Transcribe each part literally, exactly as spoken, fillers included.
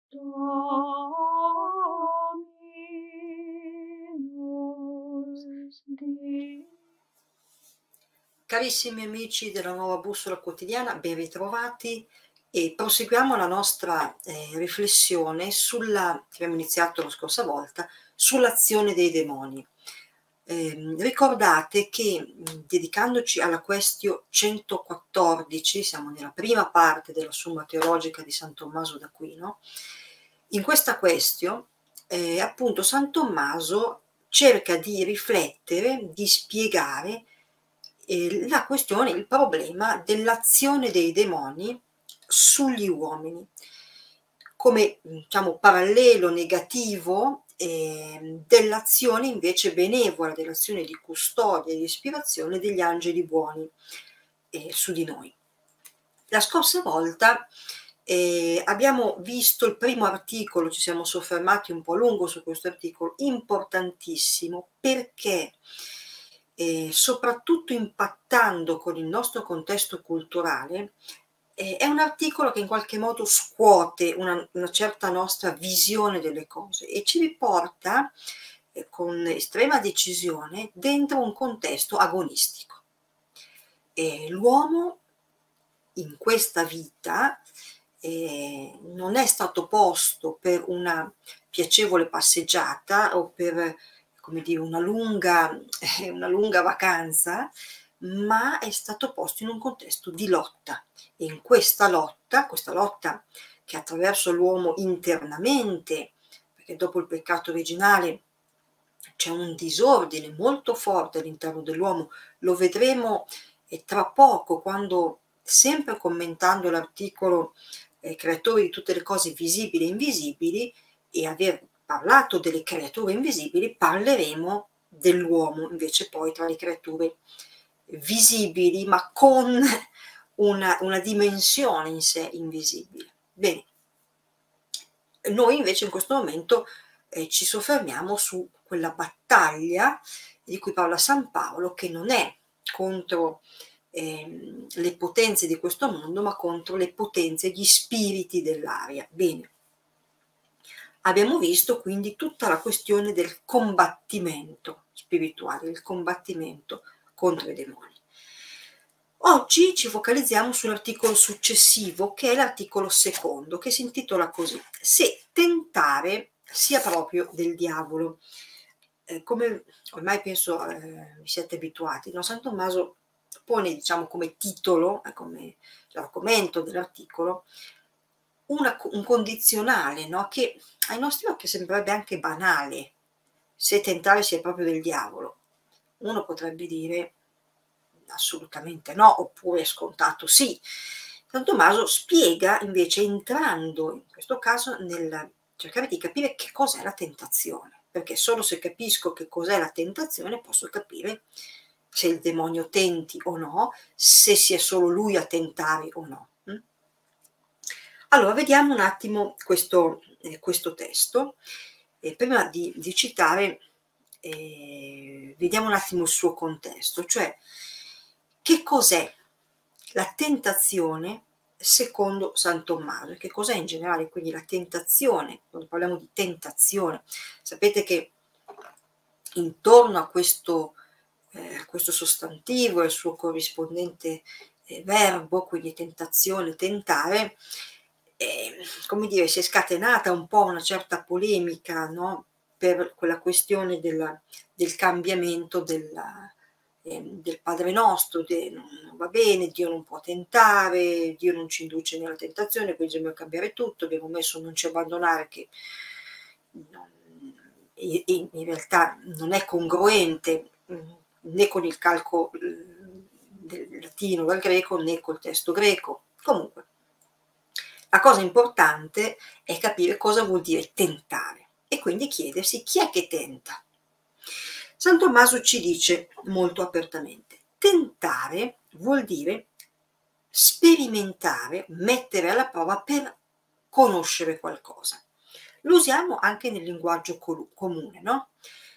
Dominus Deus. Carissimi amici della Nuova Bussola Quotidiana, ben ritrovati e proseguiamo la nostra eh, riflessione sulla, che abbiamo iniziato la scorsa volta, sull'azione dei demoni. Eh, ricordate che mh, dedicandoci alla questione centoquattordici, siamo nella prima parte della Summa Teologica di San Tommaso d'Aquino, in questa questione eh, appunto San Tommaso cerca di riflettere, di spiegare eh, la questione, il problema dell'azione dei demoni sugli uomini, come diciamo parallelo negativo eh, dell'azione invece benevola, dell'azione di custodia e di ispirazione degli angeli buoni eh, su di noi. La scorsa volta eh, abbiamo visto il primo articolo, ci siamo soffermati un po' a lungo su questo articolo, importantissimo perché eh, soprattutto impattando con il nostro contesto culturale, eh, è un articolo che in qualche modo scuote una, una certa nostra visione delle cose e ci riporta eh, con estrema decisione dentro un contesto agonistico. L'uomo in questa vita eh, non è stato posto per una piacevole passeggiata o per, come dire, una lunga, eh, una lunga vacanza, ma è stato posto in un contesto di lotta. E in questa lotta, questa lotta che attraverso l'uomo internamente, perché dopo il peccato originale c'è un disordine molto forte all'interno dell'uomo, lo vedremo eh, tra poco, quando, sempre commentando l'articolo eh, Creatori di tutte le cose visibili e invisibili, e aver parlato delle creature invisibili, parleremo dell'uomo invece poi tra le creature visibili, ma con una, una dimensione in sé invisibile. Bene, noi invece in questo momento eh, ci soffermiamo su quella battaglia di cui parla San Paolo, che non è contro eh, le potenze di questo mondo, ma contro le potenze, gli spiriti dell'aria. Bene, abbiamo visto quindi tutta la questione del combattimento spirituale, il combattimento contro i demoni. Oggi ci focalizziamo sull'articolo successivo, che è l'articolo secondo, che si intitola così: se tentare sia proprio del diavolo. Eh, come ormai penso eh, vi siete abituati, no? San Tommaso pone, diciamo, come titolo, eh, come l'argomento dell'articolo, una, un condizionale, no? Che ai nostri occhi sembrerebbe anche banale. Se tentare sia proprio del diavolo, uno potrebbe dire assolutamente no, oppure scontato sì. San Tommaso spiega invece, entrando in questo caso nel cercare di capire che cos'è la tentazione, perché solo se capisco che cos'è la tentazione posso capire se il demonio tenti o no, se sia solo lui a tentare o no. Allora, vediamo un attimo questo, eh, questo testo. E prima di, di citare, eh, vediamo un attimo il suo contesto, cioè che cos'è la tentazione secondo San Tommaso, che cos'è in generale quindi la tentazione. Quando parliamo di tentazione, sapete che intorno a questo, eh, a questo sostantivo e il suo corrispondente eh, verbo, quindi tentazione, tentare, eh, come dire, si è scatenata un po' una certa polemica, no? Per quella questione della, del cambiamento della, eh, del Padre Nostro, de, non va bene, Dio non può tentare, Dio non ci induce nella tentazione, quindi bisogna cambiare tutto. Abbiamo messo non ci abbandonare, che non, in, in realtà non è congruente né con il calco del latino, dal greco, né col testo greco. Comunque, la cosa importante è capire cosa vuol dire tentare e quindi chiedersi chi è che tenta. San Tommaso ci dice molto apertamente: tentare vuol dire sperimentare, mettere alla prova per conoscere qualcosa. Lo usiamo anche nel linguaggio comune, no?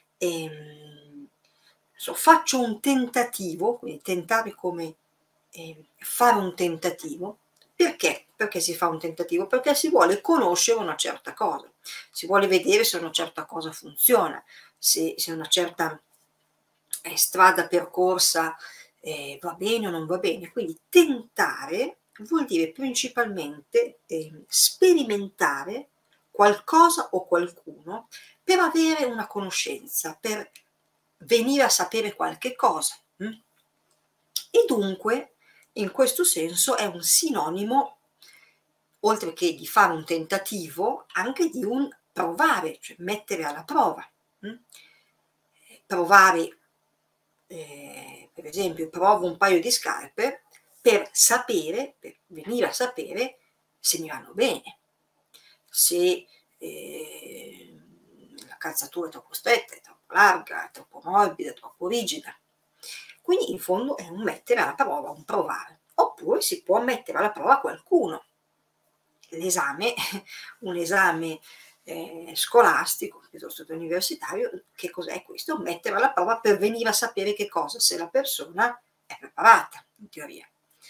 Ehm, so, faccio un tentativo, quindi tentare come eh, fare un tentativo, Perché? Perché si fa un tentativo? Perché si vuole conoscere una certa cosa, si vuole vedere se una certa cosa funziona, se, se una certa eh, strada percorsa eh, va bene o non va bene. Quindi tentare vuol dire principalmente eh, sperimentare qualcosa o qualcuno per avere una conoscenza, per venire a sapere qualche cosa. Hm? E dunque, in questo senso, è un sinonimo, oltre che di fare un tentativo, anche di un provare, cioè mettere alla prova. Hm? Provare, eh, per esempio, provo un paio di scarpe per sapere, per venire a sapere se mi vanno bene, se eh, la calzatura è troppo stretta, è troppo larga, è troppo morbida, è troppo rigida. Quindi in fondo è un mettere alla prova, un provare. Oppure si può mettere alla prova qualcuno. L'esame, un esame eh, scolastico piuttosto che universitario, che cos'è questo? Mettere alla prova per venire a sapere che cosa, se la persona è preparata, in teoria.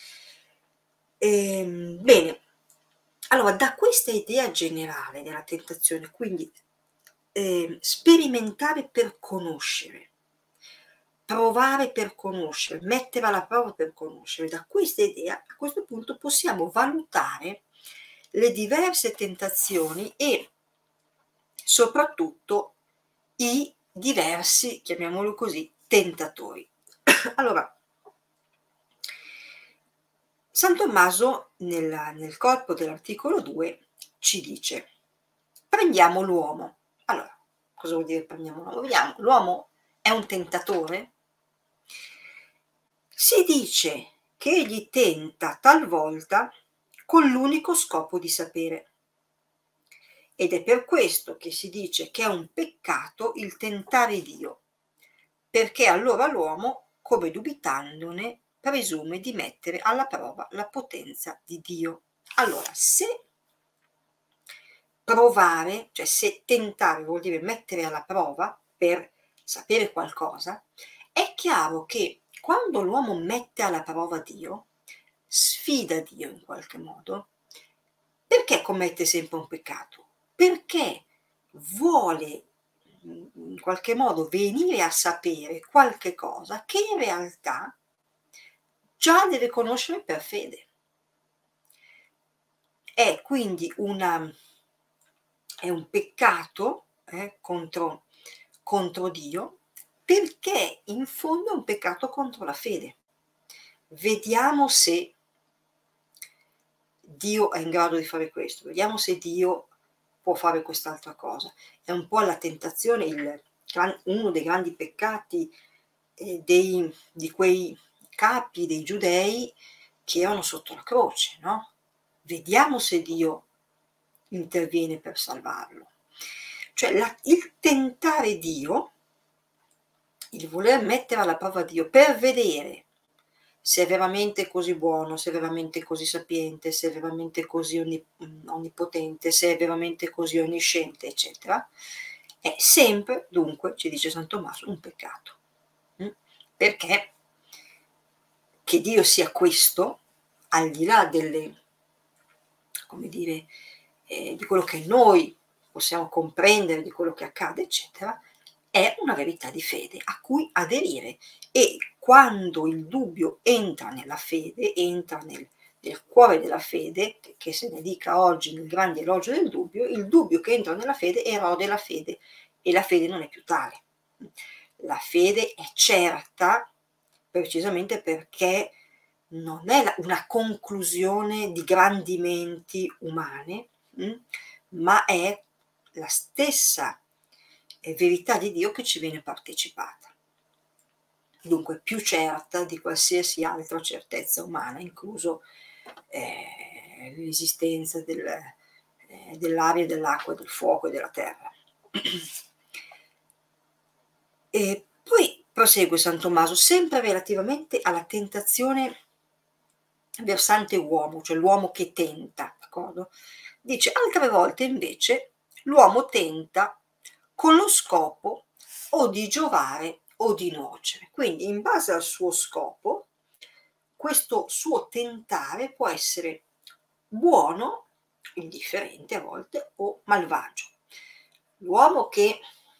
Ehm, bene, allora da questa idea generale della tentazione, quindi eh, sperimentare per conoscere, provare per conoscere, mettere alla prova per conoscere, da questa idea a questo punto possiamo valutare le diverse tentazioni e soprattutto i diversi, chiamiamolo così, tentatori. Allora, San Tommaso nel, nel corpo dell'articolo due ci dice: prendiamo l'uomo. Allora, cosa vuol dire prendiamo l'uomo? Vediamo, l'uomo è un tentatore? Si dice che egli tenta talvolta con l'unico scopo di sapere. Ed è per questo che si dice che è un peccato il tentare Dio, perché allora l'uomo, come dubitandone, presume di mettere alla prova la potenza di Dio. Allora, se provare, cioè se tentare vuol dire mettere alla prova per sapere qualcosa, è chiaro che quando l'uomo mette alla prova Dio, sfida Dio in qualche modo, perché commette sempre un peccato? Perché vuole in qualche modo venire a sapere qualche cosa che in realtà già deve conoscere per fede. È quindi una, è un peccato eh, contro, contro Dio, perché in fondo è un peccato contro la fede. Vediamo se Dio è in grado di fare questo, vediamo se Dio può fare quest'altra cosa. È un po' la tentazione, il, uno dei grandi peccati eh, dei, di quei capi dei giudei che erano sotto la croce, no? Vediamo se Dio interviene per salvarlo. Cioè la, il tentare Dio, il voler mettere alla prova Dio per vedere se è veramente così buono, se è veramente così sapiente, se è veramente così onnipotente, se è veramente così onnisciente, eccetera, è sempre, dunque, ci dice San Tommaso, un peccato. Perché che Dio sia questo, al di là delle, come dire, eh, di quello che noi possiamo comprendere, di quello che accade, eccetera, è una verità di fede a cui aderire. E quando il dubbio entra nella fede, entra nel, nel cuore della fede, che, che se ne dica oggi nel grande elogio del dubbio, il dubbio che entra nella fede erode la fede e la fede non è più tale. La fede è certa precisamente perché non è una conclusione di grandi menti umane, mh, ma è la stessa verità di Dio che ci viene partecipata. Dunque più certa di qualsiasi altra certezza umana, incluso eh, l'esistenza del, eh, dell'aria, dell'acqua, del fuoco e della terra. E poi prosegue San Tommaso, sempre relativamente alla tentazione versante uomo, cioè l'uomo che tenta, d'accordo? Dice, altre volte invece l'uomo tenta con lo scopo o di giovare o di nuocere. Quindi in base al suo scopo, questo suo tentare può essere buono, indifferente a volte, o malvagio. L'uomo che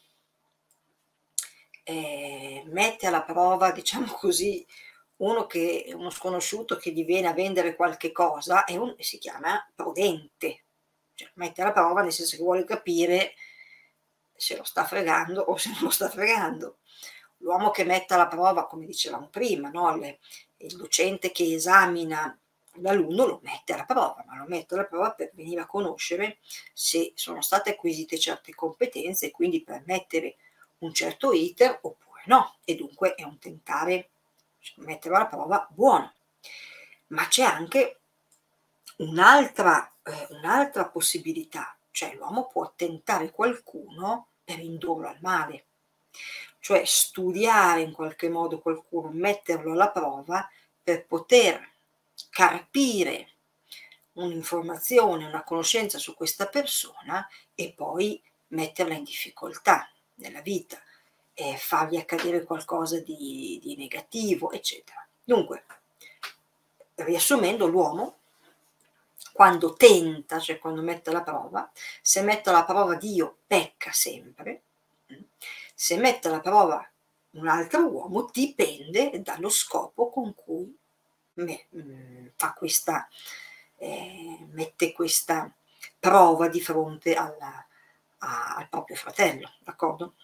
eh, mette alla prova, diciamo così, uno che uno sconosciuto che gli viene a vendere qualche cosa è un, si chiama prudente, cioè mette alla prova nel senso che vuole capire se lo sta fregando o se non lo sta fregando. L'uomo che mette alla prova, come dicevamo prima, no? Le, il docente che esamina l'alunno lo mette alla prova, ma lo mette alla prova per venire a conoscere se sono state acquisite certe competenze e quindi per mettere un certo iter oppure no, e dunque è un tentare, metterlo alla prova buono. Ma c'è anche un'altra eh, un'altra possibilità, cioè l'uomo può tentare qualcuno per indurlo al male, cioè studiare in qualche modo qualcuno, metterlo alla prova per poter carpire un'informazione, una conoscenza su questa persona e poi metterla in difficoltà nella vita e fargli accadere qualcosa di, di negativo, eccetera. Dunque, riassumendo, l'uomo quando tenta, cioè quando mette alla prova, se mette alla prova Dio pecca sempre, se mette alla prova un altro uomo dipende dallo scopo con cui me, mh, fa questa, eh, mette questa prova di fronte alla, a, al proprio fratello, d'accordo?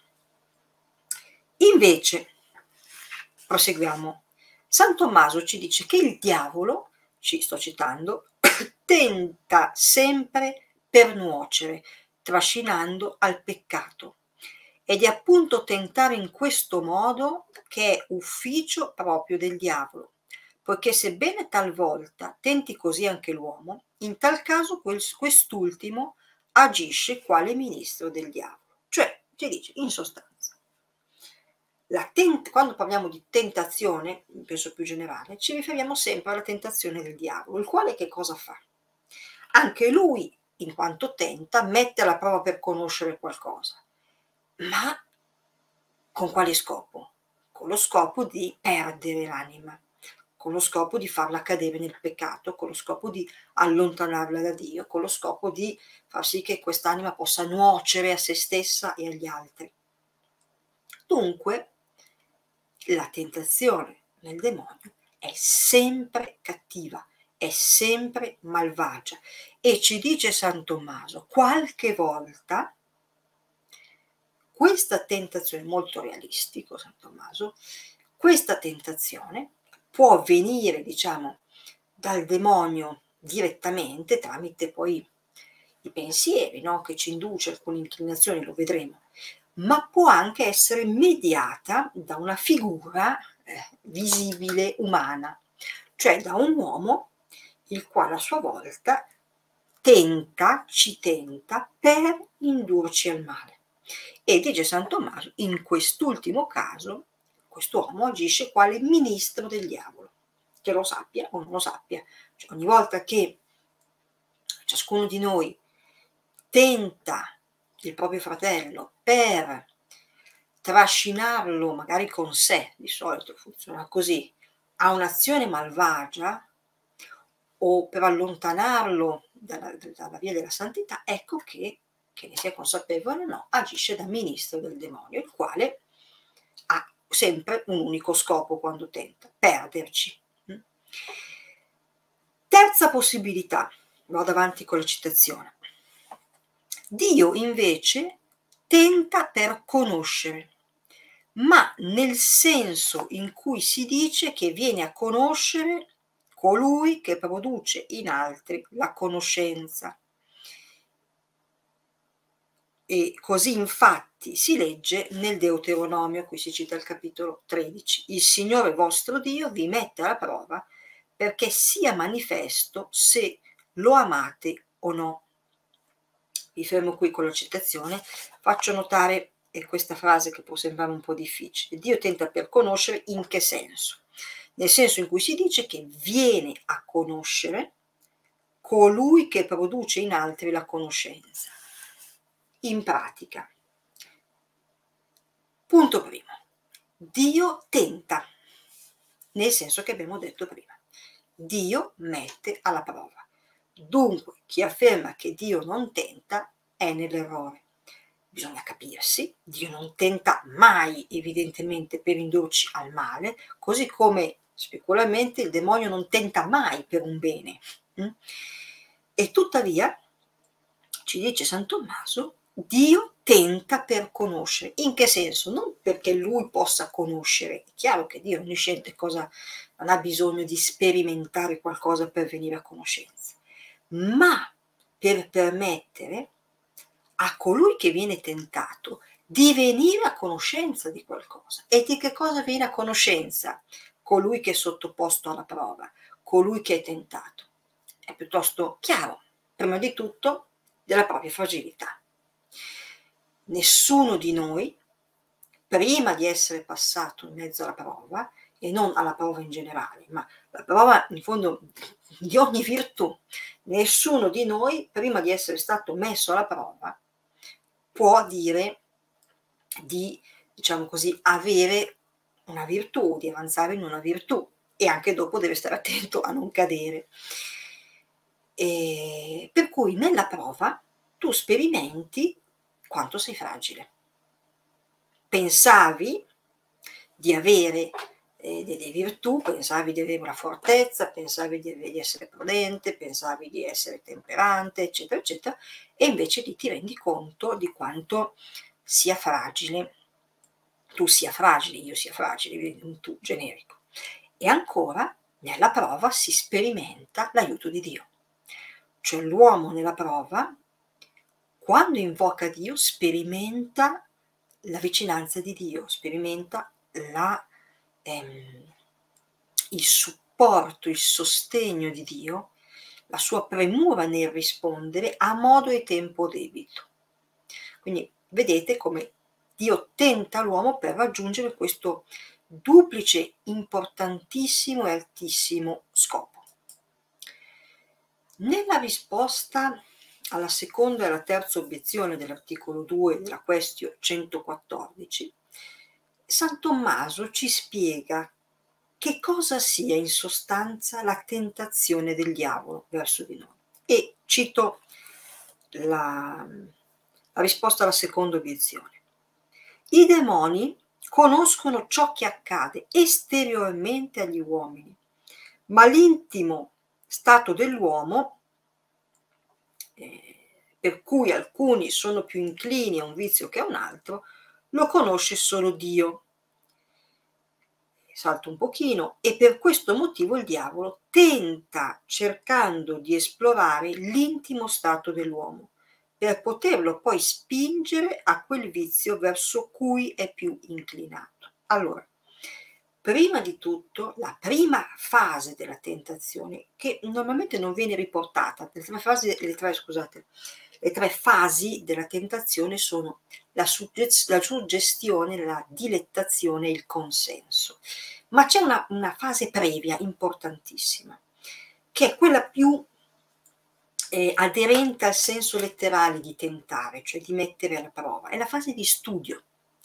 Invece, proseguiamo, San Tommaso ci dice che il diavolo, ci sto citando, tenta sempre per nuocere, trascinando al peccato. Ed è appunto tentare in questo modo che è ufficio proprio del diavolo, poiché sebbene talvolta tenti così anche l'uomo, in tal caso quest'ultimo agisce quale ministro del diavolo. Cioè, ci dice, in sostanza, la tent- quando parliamo di tentazione, penso più generale, ci riferiamo sempre alla tentazione del diavolo, il quale che cosa fa? Anche lui, in quanto tenta, mette alla prova per conoscere qualcosa, ma con quale scopo? Con lo scopo di perdere l'anima, con lo scopo di farla cadere nel peccato, con lo scopo di allontanarla da Dio, con lo scopo di far sì che quest'anima possa nuocere a se stessa e agli altri. Dunque, la tentazione nel demonio è sempre cattiva, è sempre malvagia e ci dice San Tommaso, qualche volta questa tentazione, molto realistico San Tommaso, questa tentazione può venire, diciamo, dal demonio direttamente tramite poi i pensieri, no? Che ci induce alcune inclinazioni, lo vedremo, ma può anche essere mediata da una figura eh, visibile umana, cioè da un uomo il quale a sua volta tenta, ci tenta per indurci al male. E dice San Tommaso, in quest'ultimo caso, quest'uomo agisce quale ministro del diavolo, che lo sappia o non lo sappia. Cioè, ogni volta che ciascuno di noi tenta il proprio fratello per trascinarlo magari con sé, di solito funziona così, a un'azione malvagia o per allontanarlo dalla, dalla via della santità, ecco che, che ne sia consapevole o no, agisce da ministro del demonio, il quale ha sempre un unico scopo quando tenta, perderci. Terza possibilità, vado avanti con la citazione. Dio invece tenta per conoscere, ma nel senso in cui si dice che viene a conoscere colui che produce in altri la conoscenza. E così infatti si legge nel Deuteronomio, qui si cita il capitolo tredici, il Signore vostro Dio vi mette alla prova perché sia manifesto se lo amate o no. Mi fermo qui con la citazione, faccio notare eh, questa frase che può sembrare un po' difficile. Dio tenta per conoscere in che senso? Nel senso in cui si dice che viene a conoscere colui che produce in altri la conoscenza. In pratica, punto primo, Dio tenta, nel senso che abbiamo detto prima. Dio mette alla prova. Dunque, chi afferma che Dio non tenta è nell'errore. Bisogna capirsi, Dio non tenta mai evidentemente per indurci al male, così come sicuramente il demonio non tenta mai per un bene. Mh? E tuttavia, ci dice San Tommaso, Dio tenta per conoscere. In che senso? Non perché lui possa conoscere, è chiaro che Dio onnisciente cosa, non ha bisogno di sperimentare qualcosa per venire a conoscenza, ma per permettere a colui che viene tentato di venire a conoscenza di qualcosa. E di che cosa viene a conoscenza? Colui che è sottoposto alla prova, colui che è tentato. È piuttosto chiaro, prima di tutto, della propria fragilità. Nessuno di noi, prima di essere passato in mezzo alla prova, e non alla prova in generale, ma la prova in fondo di ogni virtù, nessuno di noi, prima di essere stato messo alla prova, può dire di, diciamo così, avere una virtù, di avanzare in una virtù, e anche dopo deve stare attento a non cadere. E per cui nella prova tu sperimenti quanto sei fragile. Pensavi di avere eh, delle virtù, pensavi di avere una fortezza, pensavi di, di essere prudente, pensavi di essere temperante, eccetera, eccetera, e invece lì ti rendi conto di quanto sia fragile, tu sia fragile, io sia fragile, un tu generico. E ancora, nella prova si sperimenta l'aiuto di Dio. Cioè l'uomo nella prova, quando invoca Dio, sperimenta la vicinanza di Dio, sperimenta la, ehm, il supporto, il sostegno di Dio, la sua premura nel rispondere a modo e tempo debito. Quindi vedete come Dio tenta l'uomo per raggiungere questo duplice, importantissimo e altissimo scopo. Nella risposta alla seconda e alla terza obiezione dell'articolo due della Quaestio centoquattordici, San Tommaso ci spiega che cosa sia in sostanza la tentazione del diavolo verso di noi. E cito la, la risposta alla seconda obiezione. I demoni conoscono ciò che accade esteriormente agli uomini, ma l'intimo stato dell'uomo, eh, per cui alcuni sono più inclini a un vizio che a un altro, lo conosce solo Dio. Salto un pochino, e per questo motivo il diavolo tenta cercando di esplorare l'intimo stato dell'uomo, per poterlo poi spingere a quel vizio verso cui è più inclinato. Allora, prima di tutto, la prima fase della tentazione, che normalmente non viene riportata, le tre fasi, le tre, scusate, le tre fasi della tentazione sono la, la suggestione, la dilettazione e il consenso. Ma c'è una, una fase previa importantissima, che è quella più eh, aderente al senso letterale di tentare, cioè di mettere alla prova, è la fase di studio.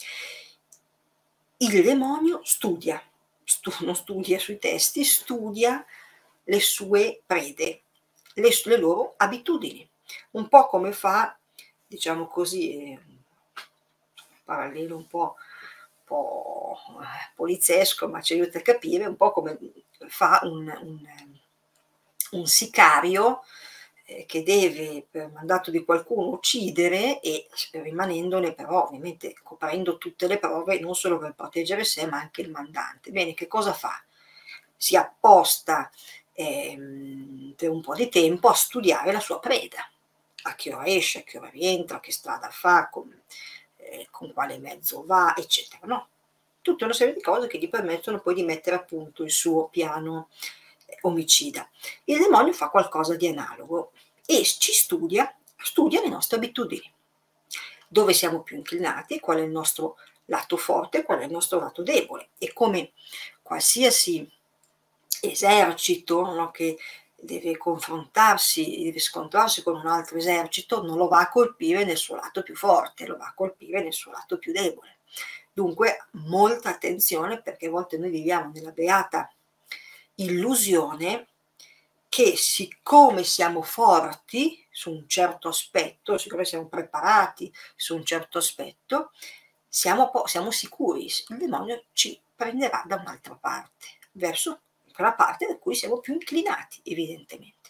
Il demonio studia, stu non studia sui testi, studia le sue prede, le, le loro abitudini, un po' come fa, diciamo così, eh, parallelo un po', un po' poliziesco, ma ci aiuta a capire, un po' come fa un, un, un sicario eh, che deve, per mandato di qualcuno, uccidere, e rimanendone però ovviamente coprendo tutte le prove, non solo per proteggere sé ma anche il mandante. Bene, che cosa fa? Si apposta ehm, per un po' di tempo a studiare la sua preda, a che ora esce, a che ora rientra, che strada fa, con, eh, con quale mezzo va, eccetera, no? Tutta una serie di cose che gli permettono poi di mettere a punto il suo piano eh, omicida. Il demonio fa qualcosa di analogo e ci studia, studia le nostre abitudini, dove siamo più inclinati, qual è il nostro lato forte, qual è il nostro lato debole, e come qualsiasi esercito, no, che deve confrontarsi, deve scontrarsi con un altro esercito, non lo va a colpire nel suo lato più forte, lo va a colpire nel suo lato più debole. Dunque molta attenzione, perché a volte noi viviamo nella beata illusione che siccome siamo forti su un certo aspetto, siccome siamo preparati su un certo aspetto, siamo, po- siamo sicuri, il demonio ci prenderà da un'altra parte, verso quella parte da cui siamo più inclinati, evidentemente.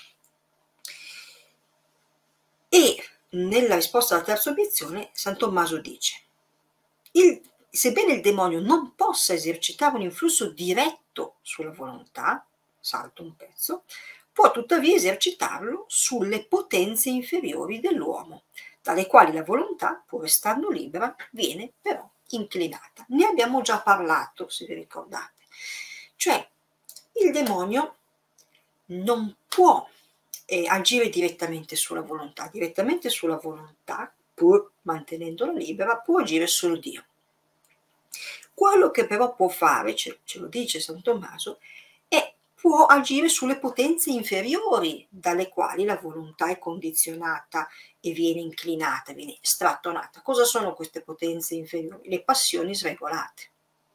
E nella risposta alla terza obiezione, San Tommaso dice: il, sebbene il demonio non possa esercitare un influsso diretto sulla volontà, salto un pezzo, può tuttavia esercitarlo sulle potenze inferiori dell'uomo, dalle quali la volontà, pur restando libera, viene però inclinata. Ne abbiamo già parlato, se vi ricordate. Cioè, il demonio non può eh, agire direttamente sulla volontà. Direttamente sulla volontà, pur mantenendola libera, può agire solo Dio. Quello che però può fare, ce, ce lo dice San Tommaso, è può agire sulle potenze inferiori dalle quali la volontà è condizionata e viene inclinata, viene strattonata. Cosa sono queste potenze inferiori? Le passioni sregolate.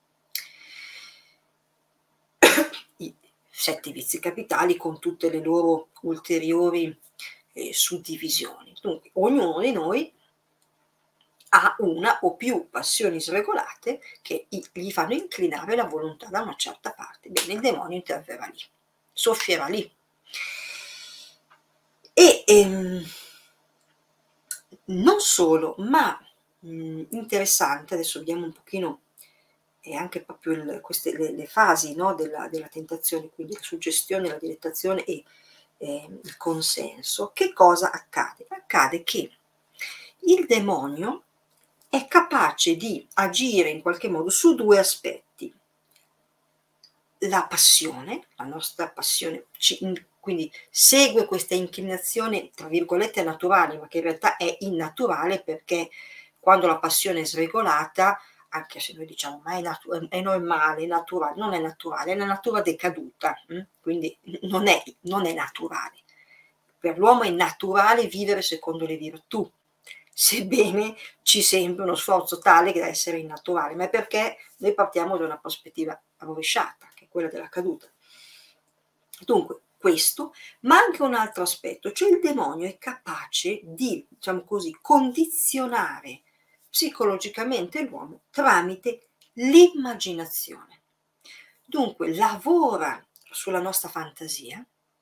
I sette vizi capitali con tutte le loro ulteriori eh, suddivisioni. Dunque, ognuno di noi ha una o più passioni sregolate che gli fanno inclinare la volontà da una certa parte. Bene, il demonio interverrà lì, soffierà lì. E ehm, non solo, ma mh, interessante, adesso vediamo un pochino e anche proprio il, queste, le, le fasi, no, della, della tentazione, quindi la suggestione, la dilettazione e eh, il consenso. Che cosa accade? Accade che il demonio è capace di agire in qualche modo su due aspetti. La passione, la nostra passione, quindi segue questa inclinazione, tra virgolette, naturale, ma che in realtà è innaturale, perché quando la passione è sregolata, anche se noi diciamo ma è, natu- è normale, è naturale, non è naturale, è la natura decaduta, hm? Quindi non è, non è naturale. Per l'uomo è naturale vivere secondo le virtù, sebbene ci sembra uno sforzo tale da essere innaturale, ma è perché noi partiamo da una prospettiva rovesciata, che è quella della caduta. Dunque, questo, ma anche un altro aspetto, cioè il demonio è capace di, diciamo così, condizionare psicologicamente l'uomo tramite l'immaginazione. Dunque, lavora sulla nostra fantasia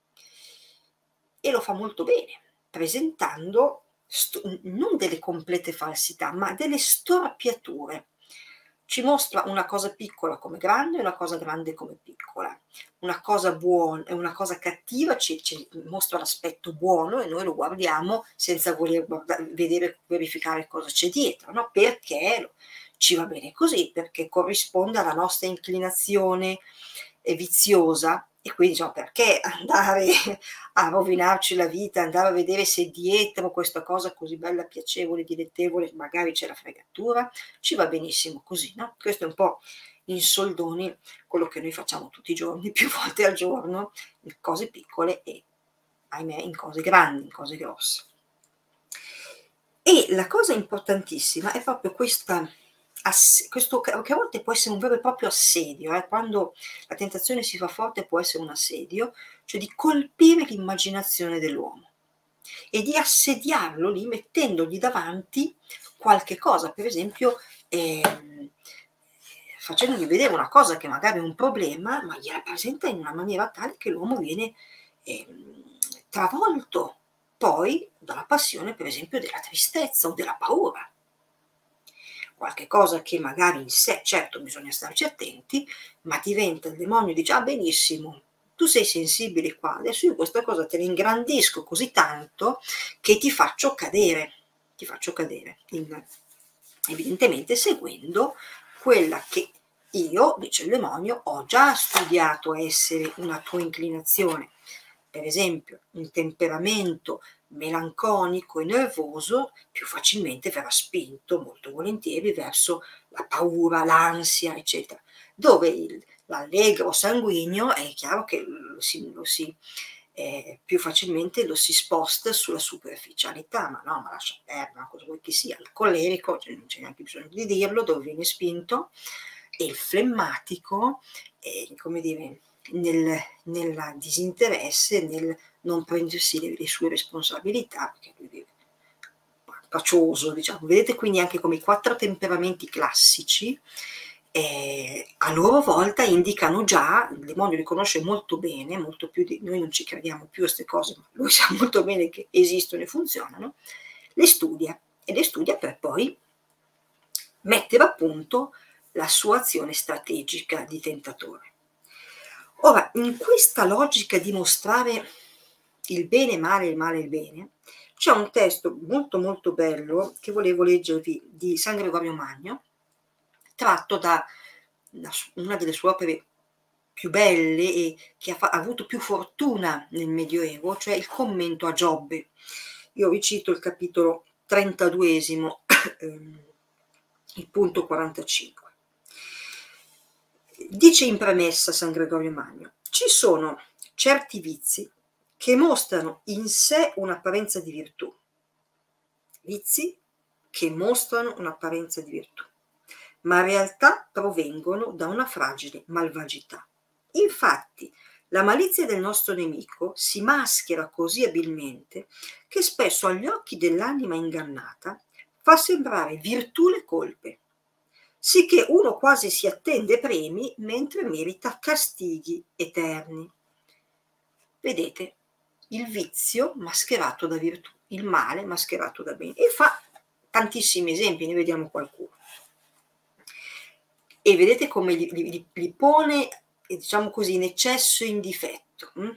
e lo fa molto bene, presentando non delle complete falsità, ma delle storpiature. Ci mostra una cosa piccola come grande e una cosa grande come piccola. Una cosa buona e una cosa cattiva ci, ci mostra l'aspetto buono e noi lo guardiamo senza voler guardare, vedere, verificare cosa c'è dietro, no? Perché ci va bene così, perché corrisponde alla nostra inclinazione viziosa. E quindi diciamo, perché andare a rovinarci la vita, andare a vedere se dietro questa cosa così bella, piacevole, dilettevole, magari c'è la fregatura, ci va benissimo così, no? Questo è un po' in soldoni quello che noi facciamo tutti i giorni, più volte al giorno, in cose piccole e, ahimè, in cose grandi, in cose grosse. E la cosa importantissima è proprio questa, questo che a volte può essere un vero e proprio assedio, eh? Quando la tentazione si fa forte può essere un assedio, cioè di colpire l'immaginazione dell'uomo e di assediarlo lì mettendogli davanti qualche cosa, per esempio ehm, facendogli vedere una cosa che magari è un problema, ma gliela presenta in una maniera tale che l'uomo viene ehm, travolto poi dalla passione, per esempio, della tristezza o della paura. Qualche cosa che magari in sé, certo bisogna starci attenti, ma diventa il demonio, dice, ah benissimo, tu sei sensibile qua, adesso io questa cosa te la ingrandisco così tanto che ti faccio cadere, ti faccio cadere, in, evidentemente seguendo quella che io, dice il demonio, ho già studiato a essere una tua inclinazione. Per esempio, un temperamento melanconico e nervoso più facilmente verrà spinto molto volentieri verso la paura, l'ansia, eccetera. Dove il, l'allegro sanguigno è chiaro che lo si, lo si eh, più facilmente lo si sposta sulla superficialità, ma no, ma lascia perdere, ma cosa vuoi che sia, il collerico, cioè non c'è neanche bisogno di dirlo, dove viene spinto, e il flemmatico, eh, come dire, nel, nel disinteresse, nel non prendersi le, le sue responsabilità, perché lui vive pacioso, diciamo. Vedete quindi anche come i quattro temperamenti classici eh, a loro volta indicano già, il demonio li conosce molto bene, molto più di noi, non ci crediamo più a queste cose, ma lui sa molto bene che esistono e funzionano, le studia e le studia per poi mettere a punto la sua azione strategica di tentatore. Ora, in questa logica di mostrare il bene male, il male il bene, c'è un testo molto molto bello che volevo leggervi di San Gregorio Magno, tratto da una delle sue opere più belle e che ha, ha avuto più fortuna nel Medioevo, cioè il commento a Giobbe. Io vi cito il capitolo trentaduesimo, ehm, il punto quarantacinque. Dice in premessa San Gregorio Magno: ci sono certi vizi che mostrano in sé un'apparenza di virtù, vizi che mostrano un'apparenza di virtù, ma in realtà provengono da una fragile malvagità. Infatti, la malizia del nostro nemico si maschera così abilmente che spesso agli occhi dell'anima ingannata fa sembrare virtù le colpe, sicché uno quasi si attende premi mentre merita castighi eterni. Vedete, il vizio mascherato da virtù, il male mascherato da bene, e fa tantissimi esempi, ne vediamo qualcuno. E vedete come li, li, li pone, diciamo così, in eccesso e in difetto. Hm?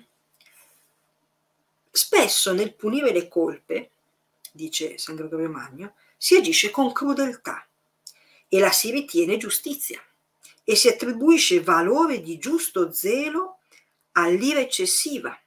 Spesso nel punire le colpe, dice San Gregorio Magno, si agisce con crudeltà e la si ritiene giustizia e si attribuisce valore di giusto zelo all'ira eccessiva.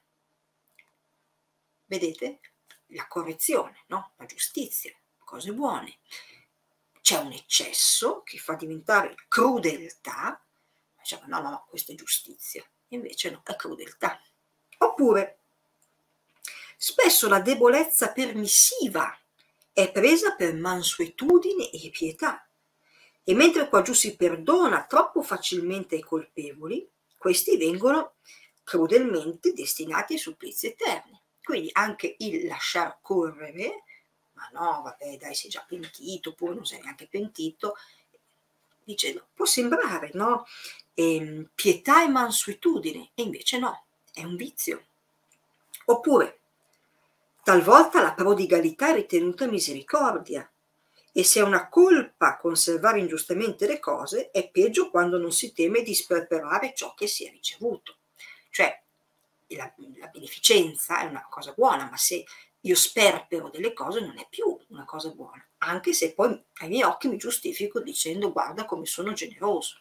Vedete? La correzione, no? La giustizia, cose buone. C'è un eccesso che fa diventare crudeltà, diciamo no, no, no, questa è giustizia, invece no, è crudeltà. Oppure, spesso la debolezza permissiva è presa per mansuetudine e pietà, e mentre qua giù si perdona troppo facilmente ai colpevoli, questi vengono crudelmente destinati ai supplizi eterni. Quindi anche il lasciar correre, ma no, vabbè, dai, sei già pentito, oppure non sei neanche pentito, dice, no, può sembrare, no? E, pietà e mansuetudine, e invece no, è un vizio. Oppure, talvolta la prodigalità è ritenuta misericordia, e se è una colpa conservare ingiustamente le cose, è peggio quando non si teme di sperperare ciò che si è ricevuto. Cioè, la, la beneficenza è una cosa buona, ma se io sperpero delle cose non è più una cosa buona, anche se poi ai miei occhi mi giustifico dicendo guarda come sono generoso.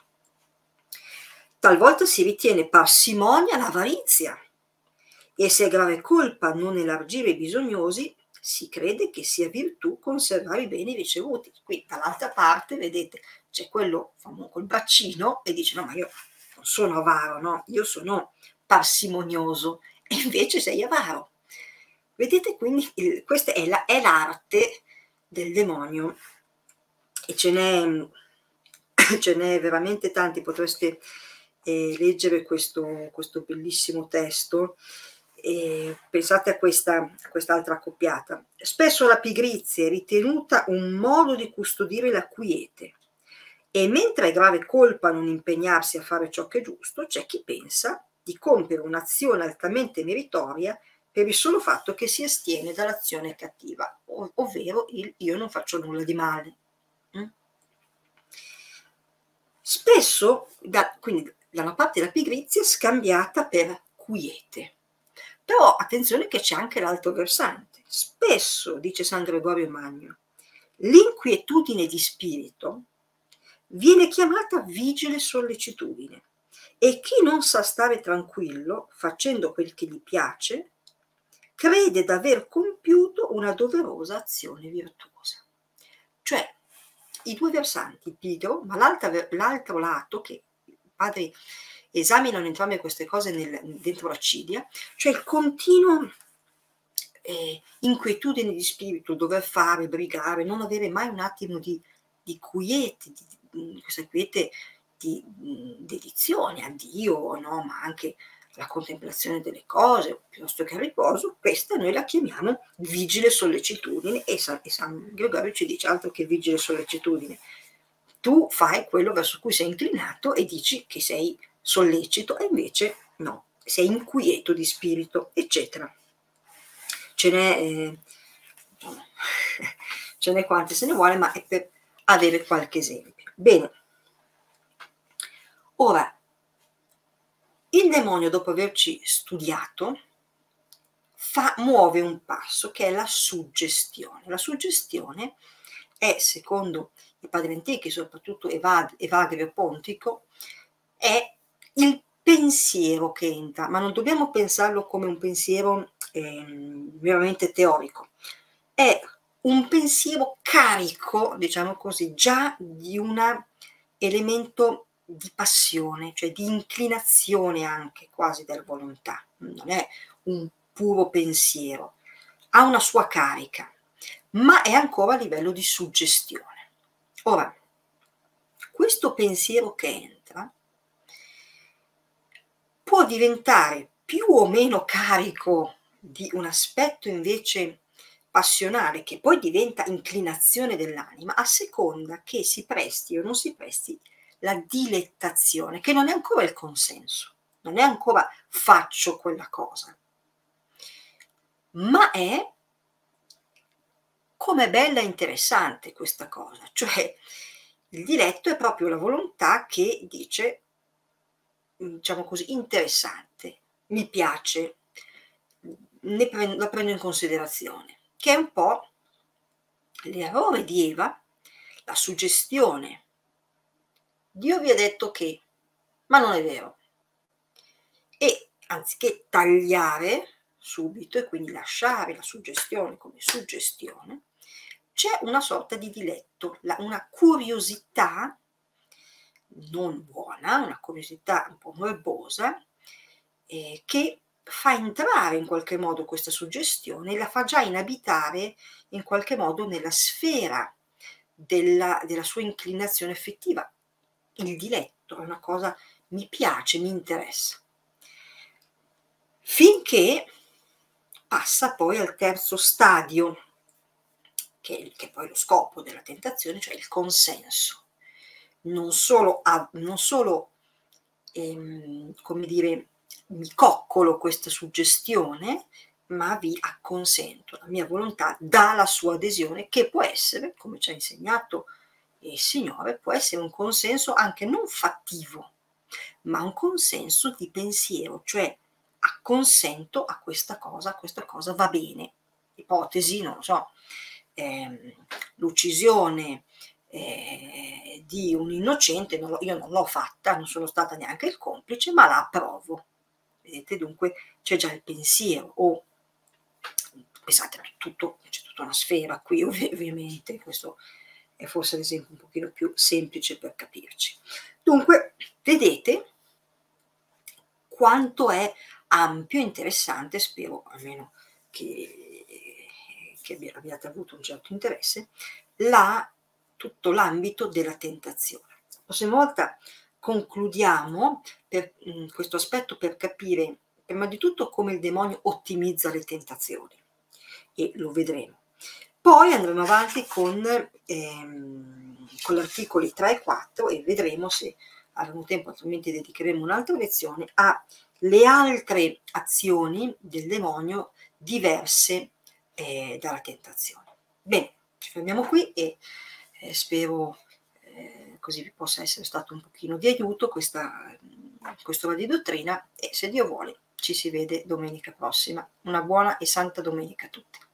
Talvolta si ritiene parsimonia l'avarizia, e se è grave colpa non elargire i bisognosi, si crede che sia virtù conservare i beni ricevuti. Qui dall'altra parte, vedete, c'è quello famoso col braccino e dice no, ma io non sono avaro, no, io sono parsimonioso, e invece sei avaro. Vedete, quindi il, questa è, la, è l'arte del demonio, e ce n'è, ce n'è veramente tanti. Potreste eh, leggere questo, questo bellissimo testo. E pensate a questa, a quest'altra accoppiata. Spesso la pigrizia è ritenuta un modo di custodire la quiete, e mentre è grave colpa non impegnarsi a fare ciò che è giusto, c'è chi pensa di compiere un'azione altamente meritoria per il solo fatto che si astiene dall'azione cattiva, ov- ovvero il io non faccio nulla di male. Mm? Spesso, da, quindi da una parte la pigrizia scambiata per quiete. Però attenzione che c'è anche l'altro versante. Spesso, dice San Gregorio Magno, l'inquietudine di spirito viene chiamata vigile sollecitudine, e chi non sa stare tranquillo facendo quel che gli piace crede d'aver compiuto una doverosa azione virtuosa. Cioè, i due versanti, il pigro, ma l'altro lato, che i padri esaminano entrambe queste cose nel, dentro la cilia, cioè il continuo eh, inquietudine di spirito, dover fare, brigare, non avere mai un attimo di, di quiete, di, di, questa quiete di mh, dedizione a Dio, no? Ma anche la contemplazione delle cose, piuttosto che il riposo, questa noi la chiamiamo vigile sollecitudine, e San, e San Gregorio ci dice altro che vigile sollecitudine. Tu fai quello verso cui sei inclinato e dici che sei sollecito, e invece no, sei inquieto di spirito, eccetera. Ce n'è, eh, ce n'è quante se ne vuole, ma è per avere qualche esempio. Bene, ora, il demonio, dopo averci studiato, fa, muove un passo che è la suggestione. La suggestione è, secondo i padri antichi, soprattutto Evad, Evagrio Pontico, è il pensiero che entra, ma non dobbiamo pensarlo come un pensiero eh, veramente teorico. È un pensiero carico, diciamo così, già di un elemento di passione, cioè di inclinazione anche quasi della volontà. Non è un puro pensiero, ha una sua carica, ma è ancora a livello di suggestione. Ora, questo pensiero che entra può diventare più o meno carico di un aspetto invece passionale, che poi diventa inclinazione dell'anima, a seconda che si presti o non si presti la dilettazione, che non è ancora il consenso, non è ancora faccio quella cosa, ma è, come bella e interessante questa cosa, cioè il diletto è proprio la volontà che dice, diciamo così, interessante, mi piace, ne prendo, la prendo in considerazione, che è un po' l'errore di Eva, la suggestione. Dio vi ha detto che, ma non è vero. E anziché tagliare subito e quindi lasciare la suggestione come suggestione, c'è una sorta di diletto, la, una curiosità non buona, una curiosità un po' morbosa, eh, che fa entrare in qualche modo questa suggestione e la fa già inabitare in qualche modo nella sfera della, della sua inclinazione effettiva. Il diletto è una cosa, mi piace, mi interessa. Finché passa poi al terzo stadio, che, che è poi lo scopo della tentazione, cioè il consenso. Non solo, a, non solo ehm, come dire, mi coccolo questa suggestione, ma vi acconsento. La mia volontà dà la sua adesione, che può essere, come ci ha insegnato il Signore, può essere un consenso anche non fattivo, ma un consenso di pensiero, cioè acconsento a questa cosa, questa cosa va bene. Ipotesi, non lo so, ehm, l'uccisione eh, di un innocente, non lo, io non l'ho fatta, non sono stata neanche il complice, ma la approvo. Vedete, dunque c'è già il pensiero, o pensate, tutto, c'è tutta una sfera qui ov- ovviamente, questo è forse l'esempio un pochino più semplice per capirci. Dunque, vedete quanto è ampio e interessante, spero almeno che, che abbiate avuto un certo interesse, la, tutto l'ambito della tentazione. La prossima volta concludiamo per, mh, questo aspetto per capire prima di tutto come il demonio ottimizza le tentazioni, e lo vedremo. Poi andremo avanti con, ehm, con gli articoli tre e quattro e vedremo, se avremo tempo, altrimenti dedicheremo un'altra lezione, alle altre azioni del demonio diverse eh, dalla tentazione. Bene, ci fermiamo qui e eh, spero eh, così vi possa essere stato un pochino di aiuto questa, questo di dottrina, e se Dio vuole ci si vede domenica prossima. Una buona e santa domenica a tutti.